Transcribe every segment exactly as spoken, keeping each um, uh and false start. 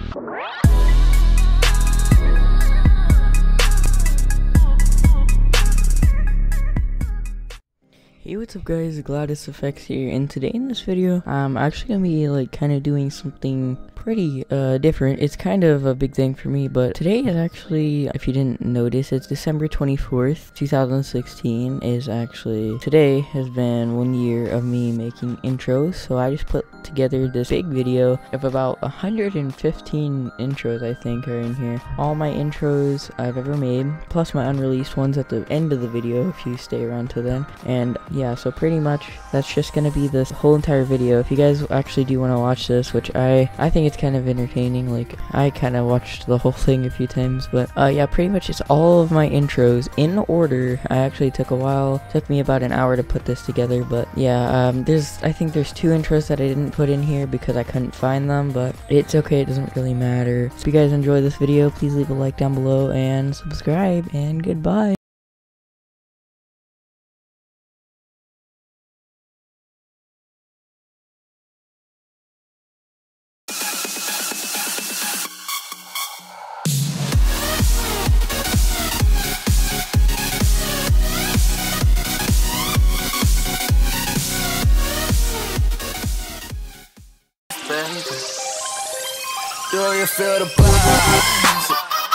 Hey, what's up guys, Gladys Effects here, and today in this video, I'm actually gonna be like kind of doing something pretty uh different. It's kind of a big thing for me, but today is actually, if you didn't notice, it's December twenty-fourth, two thousand sixteen. Is actually, today has been one year of me making intros, so I just put together this big video of about one hundred fifteen intros I think are in here. All my intros I've ever made, plus my unreleased ones at the end of the video if you stay around till then. And yeah, so pretty much that's just gonna be this whole entire video. If you guys actually do want to watch this, which I I think it's kind of entertaining, like I kind of watched the whole thing a few times, but uh yeah, pretty much it's all of my intros in order. I actually took a while, took me about an hour to put this together, but yeah, um there's I think there's two intros that I didn't put in here because I couldn't find them, but it's okay, it doesn't really matter. So if you guys enjoy this video, please leave a like down below and subscribe, and goodbye. Do you feel the vibes?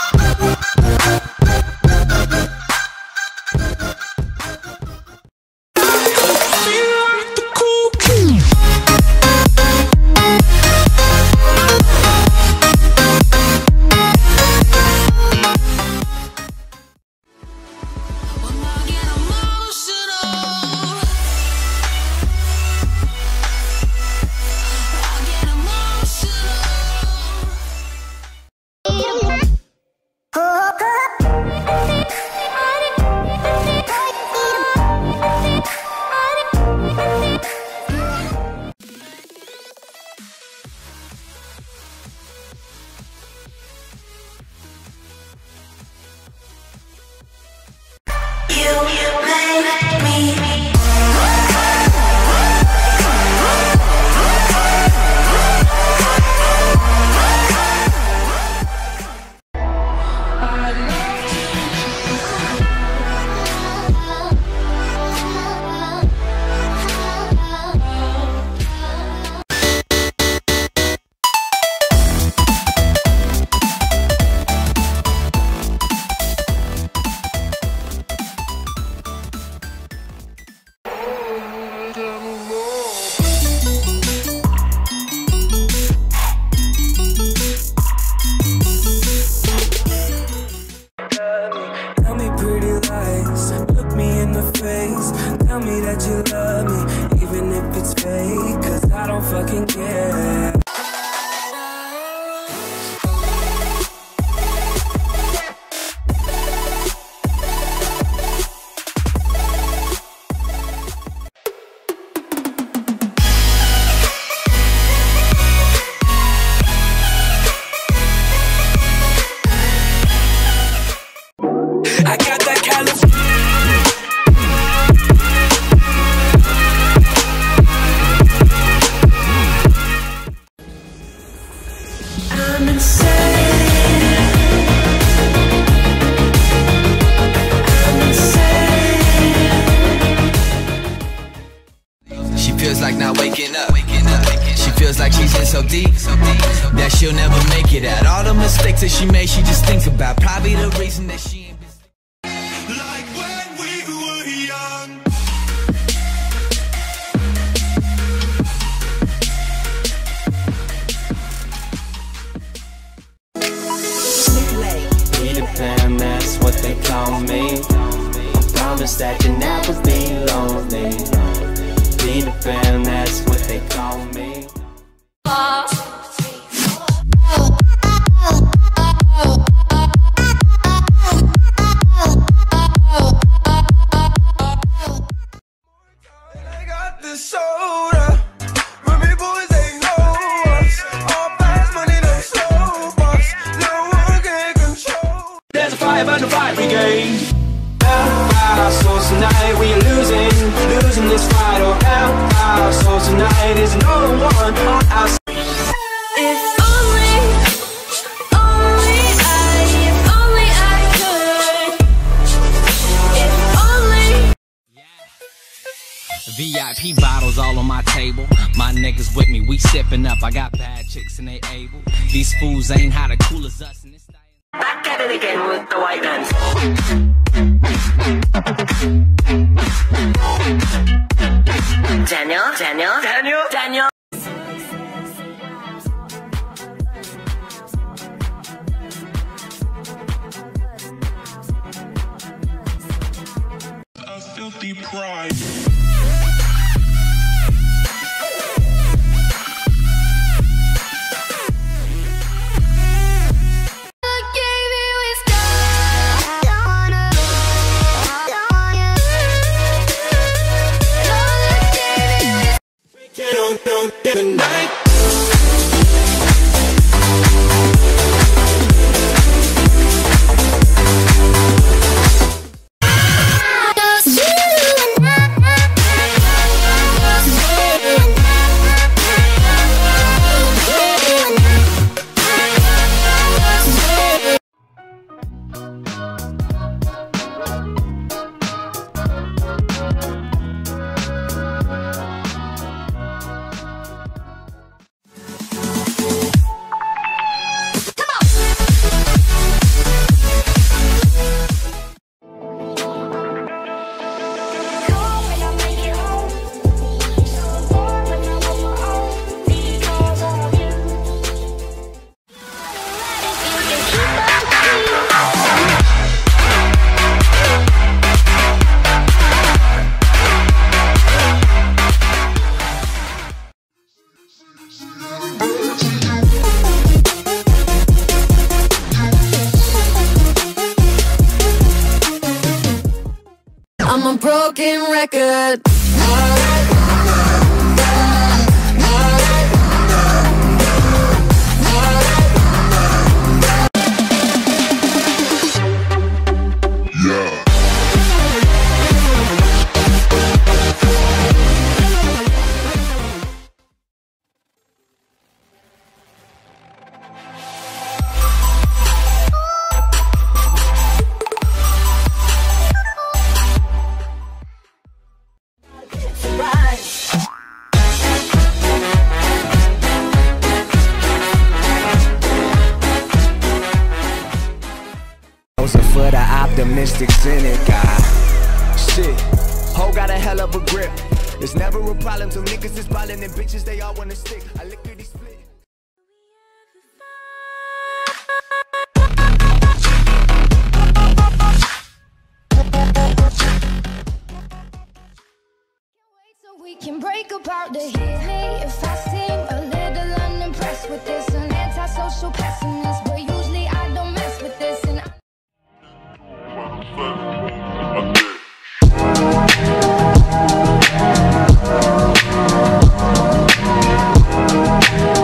Tell me that you love me, even if it's fake, cause I don't fucking care. I got that kind of I'm insane. I'm insane. She feels like not waking up. Waking up. She feels like she's in so deep, so deep that she'll never make it out. All the mistakes that she made, she just thinks about. Probably the reason that she ain't been like when we were young. Peter Pan, that's what they call me. I promise that you'll never be lonely. Peter Pan, that's what they call me. But the fight brigade. Our souls tonight, we are losing, losing this fight. Oh, our souls tonight is no one on our side. If only table. My niggas with me, we sipping up. I got bad chicks and they able. These fools ain't how to cool as us. And this back at it again with the white man. Daniel, Daniel, Daniel, Daniel. A filthy pride. Tonight. I'm a broken record. For the optimistic cynic, ah, shit, ho got a hell of a grip. It's never a problem till niggas is ballin' and bitches they all wanna stick. I lickety split. So we can break apart to hear me if I seem a little unimpressed with this. An antisocial pessimist, but usually I don't mess with this. And I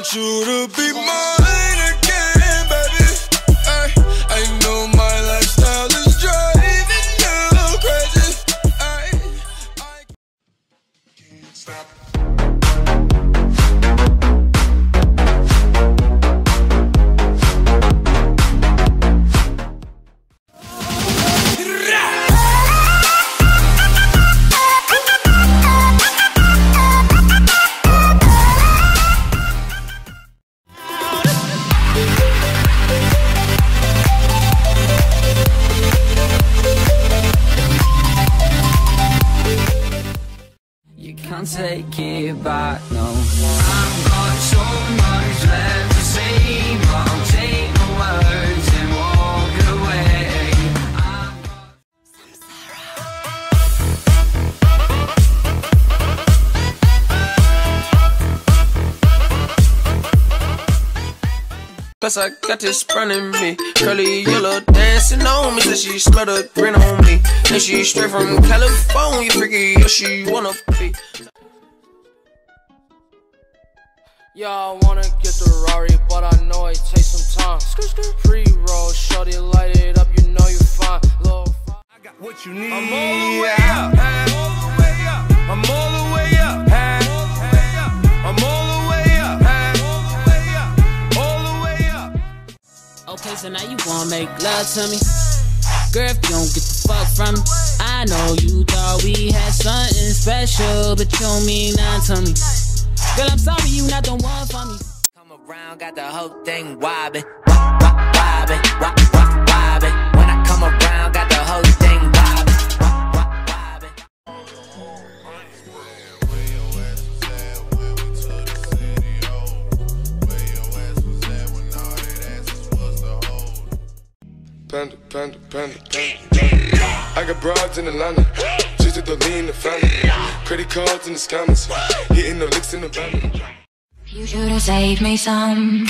want you to be mine again, baby. Ay, I know my lifestyle is driving you crazy. Ay, I can't stop. Can't take it back, no. I've got so much left to say, but I'll take the words and walk away. I've got Cause I got this running me. Curly yellow dancing on me. Said she smelled a grin on me. And she straight from California. Freaky, yeah, she wanna be. Yeah, I wanna get the Rari, but I know it takes some time. Pre-roll, shorty, light it up, you know you fine. Little fine. I got what you need. I'm all the way up. I'm all the way up. I'm all the way up. All the way up. Okay, so now you wanna make love to me. Girl, if you don't get the fuck from me, I know you thought we had something special, but you don't mean nothing to me. Girl, I'm sorry, you not the one for me. come around, got the whole thing wobbin', wobbin', wobbin', wobbin', wobbin'. When I come around, got the whole thing wobbin', wobbin', Panda, panda, panda, panda. I got broads in Atlanta. Just to the lean, the family. Credit cards in the scammers. Hitting the licks in the van. You should have saved me some.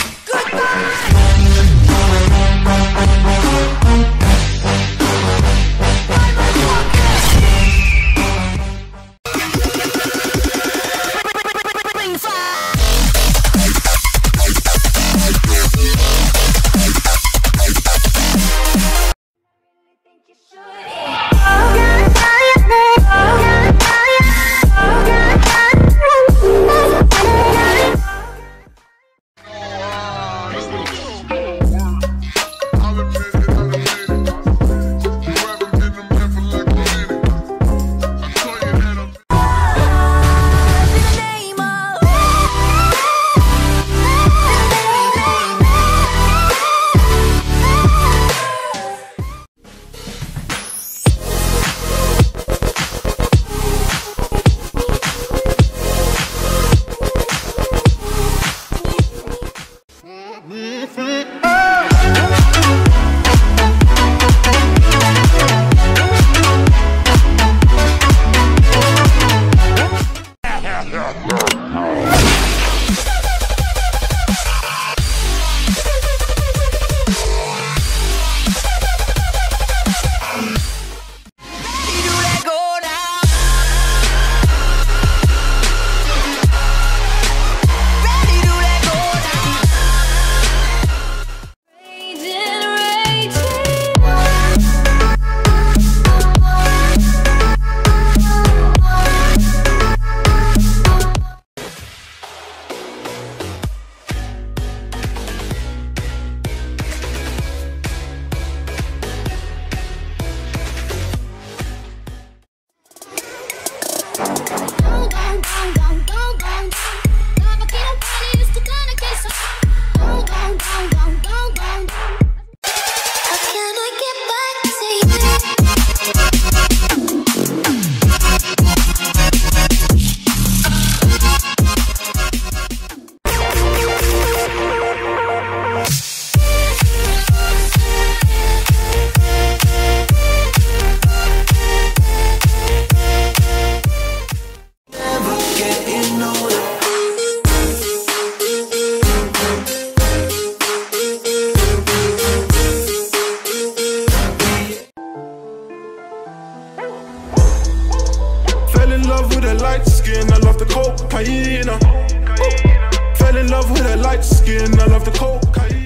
Fell in love with a light skin, I love the cocaine. fell in love with her light skin. I love the cocaine.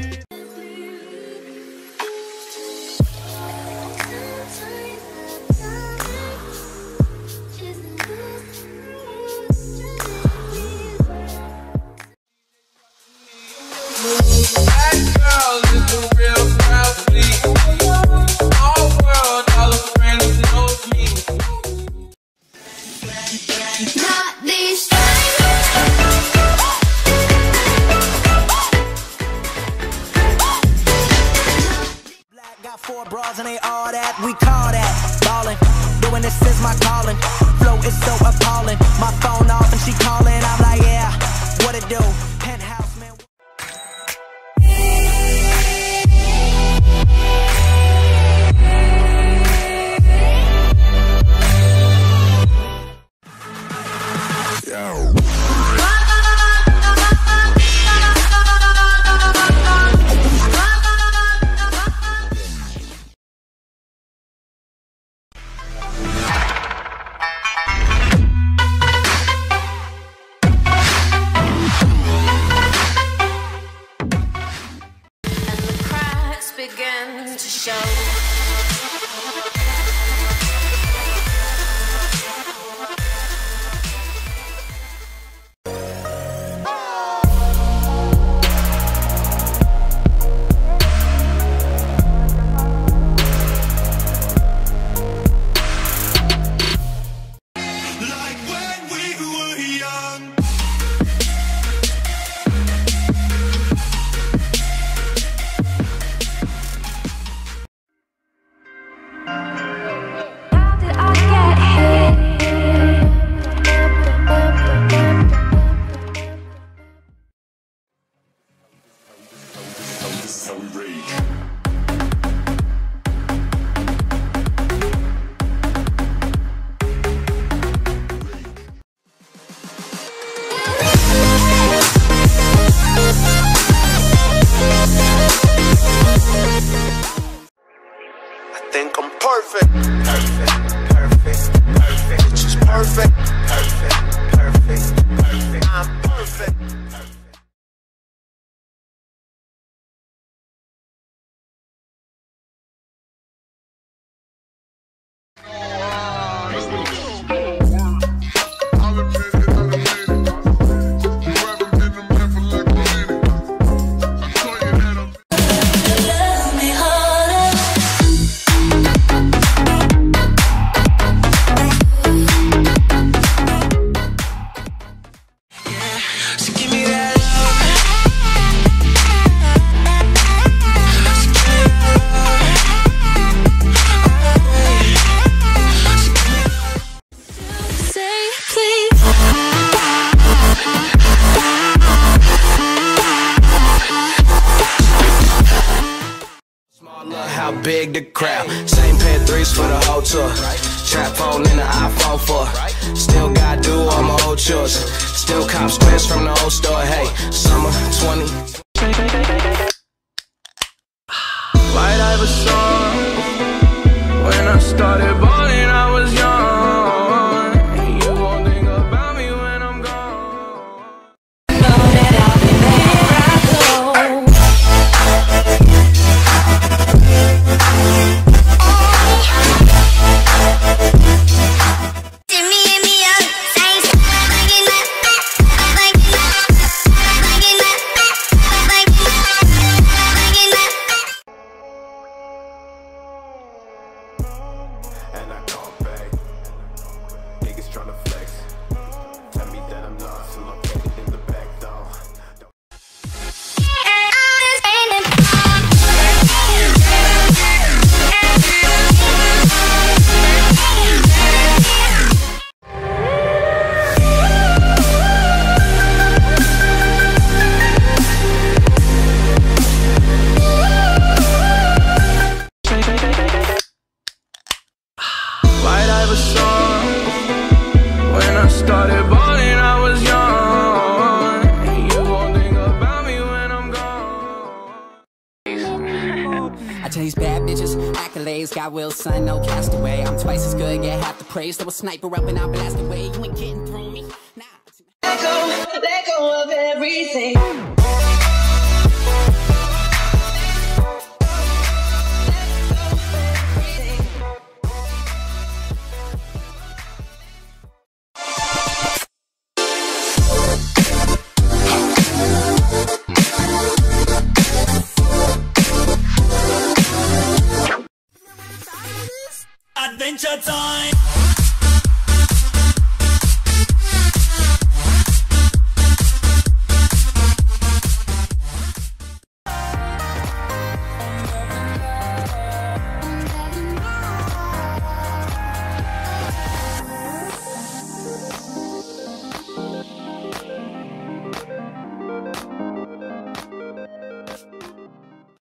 Four bras and they all that, we call that ballin'. Doing this is my calling. Flow is so appalling. My phone off and she calling. I'm like, yeah, what it do? Penthouse, man. Began to show. Think I'm perfect, perfect, perfect, perfect. It's just perfect, perfect, perfect, perfect. I'm perfect. How big the crowd? Same pair of threes for the whole tour. Trap phone in the iPhone four. Still gotta do all my old chores. Still cop squares from the old store. Hey, summer twenty. White Iverson. When I started balling, I was young. And you won't think about me when I'm gone. Know that I'll be there I go. And I call back. Niggas tryna flex. Tell me that I'm lost, I'm located in the back though. White Iverson. When I started balling, I was young. And you won't think about me when I'm gone. I chase bad bitches, accolades, got will, son, no castaway. I'm twice as good, get half the praise. Throw a sniper up and I'll blast away. You ain't getting through me. Nah. let go of everything. Adventure time!